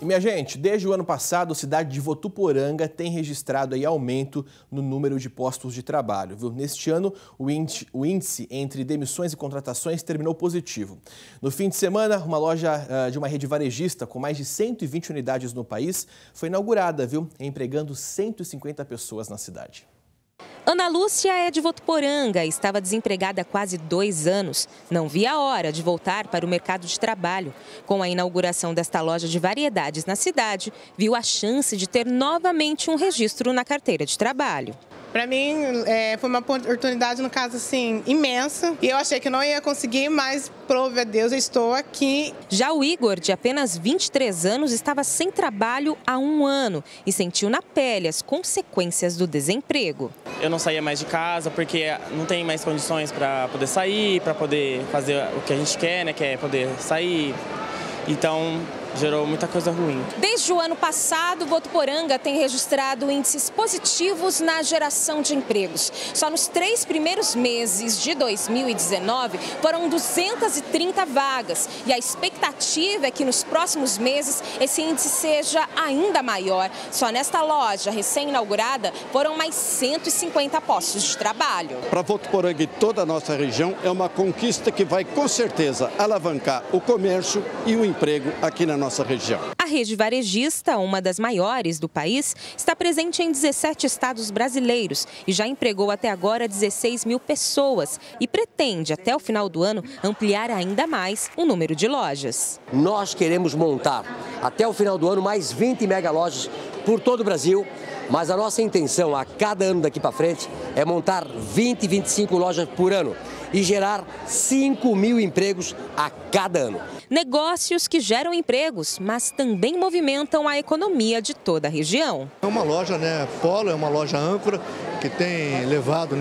E minha gente, desde o ano passado, a cidade de Votuporanga tem registrado aí aumento no número de postos de trabalho, viu? Neste ano, o índice entre demissões e contratações terminou positivo. No fim de semana, uma loja de uma rede varejista com mais de 120 unidades no país foi inaugurada, viu? Empregando 150 pessoas na cidade. Ana Lúcia é de Votuporanga e estava desempregada há quase 2 anos. Não via a hora de voltar para o mercado de trabalho. Com a inauguração desta loja de variedades na cidade, viu a chance de ter novamente um registro na carteira de trabalho. Para mim, foi uma oportunidade, no caso, assim, imensa. E eu achei que não ia conseguir, mas, prove a Deus, eu estou aqui. Já o Igor, de apenas 23 anos, estava sem trabalho há 1 ano e sentiu na pele as consequências do desemprego. Eu não saía mais de casa porque não tem mais condições para poder sair, para poder fazer o que a gente quer, né? Que é poder sair. Então, gerou muita coisa ruim. Desde o ano passado, Votuporanga tem registrado índices positivos na geração de empregos. Só nos 3 primeiros meses de 2019 foram 230 vagas. E a expectativa é que nos próximos meses esse índice seja ainda maior. Só nesta loja recém-inaugurada foram mais 150 postos de trabalho. Para Votuporanga e toda a nossa região é uma conquista que vai com certeza alavancar o comércio e o emprego aqui na nossa região. A rede varejista, uma das maiores do país, está presente em 17 estados brasileiros e já empregou até agora 16 mil pessoas e pretende, até o final do ano, ampliar ainda mais o número de lojas. Nós queremos montar, até o final do ano, mais 20 mega lojas por todo o Brasil, mas a nossa intenção a cada ano daqui para frente é montar 20, 25 lojas por ano e gerar 5 mil empregos a cada ano. Negócios que geram empregos, mas também movimentam a economia de toda a região. É uma loja, polo, é uma loja âncora que tem levado,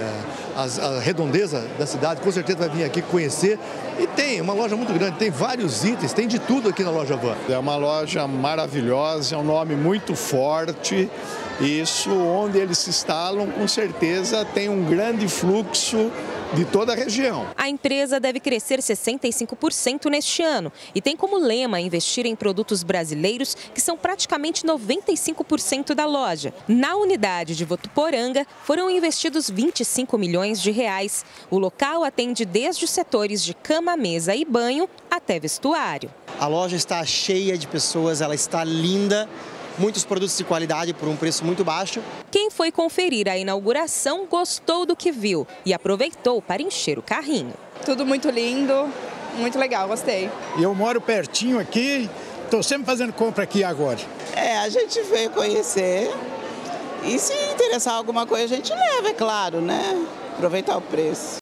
a redondeza da cidade. Com certeza vai vir aqui conhecer. E tem uma loja muito grande, tem vários itens, tem de tudo aqui na Loja Van. É uma loja maravilhosa, é um nome muito forte. Isso, onde eles se instalam, com certeza tem um grande fluxo de toda a região. A empresa deve crescer 65% neste ano e tem como lema investir em produtos brasileiros, que são praticamente 95% da loja. Na unidade de Votuporanga foram investidos 25 milhões de reais. O local atende desde os setores de cama, mesa e banho até vestuário. A loja está cheia de pessoas, ela está linda. Muitos produtos de qualidade por um preço muito baixo. Quem foi conferir a inauguração gostou do que viu e aproveitou para encher o carrinho. Tudo muito lindo, muito legal, gostei. Eu moro pertinho aqui, estou sempre fazendo compra aqui agora. A gente veio conhecer e se interessar alguma coisa a gente leva, é claro, né? Aproveitar o preço.